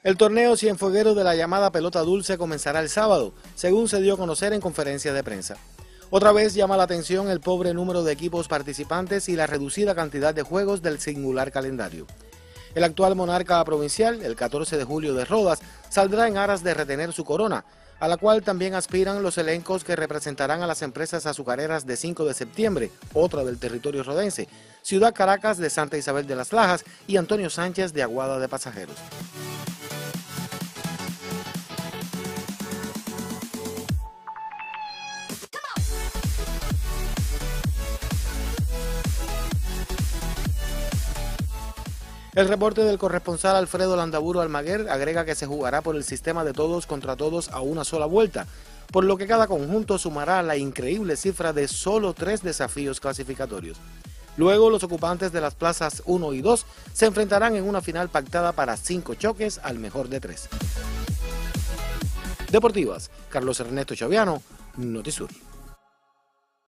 El torneo Cienfuegueros de la llamada pelota dulce comenzará el sábado, según se dio a conocer en conferencia de prensa. Otra vez llama la atención el pobre número de equipos participantes y la reducida cantidad de juegos del singular calendario. El actual monarca provincial, el 14 de julio de Rodas, saldrá en aras de retener su corona, a la cual también aspiran los elencos que representarán a las empresas azucareras de 5 de septiembre, otra del territorio rodense, Ciudad Caracas de Santa Isabel de las Lajas y Antonio Sánchez de Aguada de Pasajeros. El reporte del corresponsal Alfredo Landaburu Almaguer agrega que se jugará por el sistema de todos contra todos a una sola vuelta, por lo que cada conjunto sumará la increíble cifra de solo 3 desafíos clasificatorios. Luego, los ocupantes de las plazas 1 y 2 se enfrentarán en una final pactada para 5 choques al mejor de 3. Deportivas, Carlos Ernesto Chaviano, Notisur.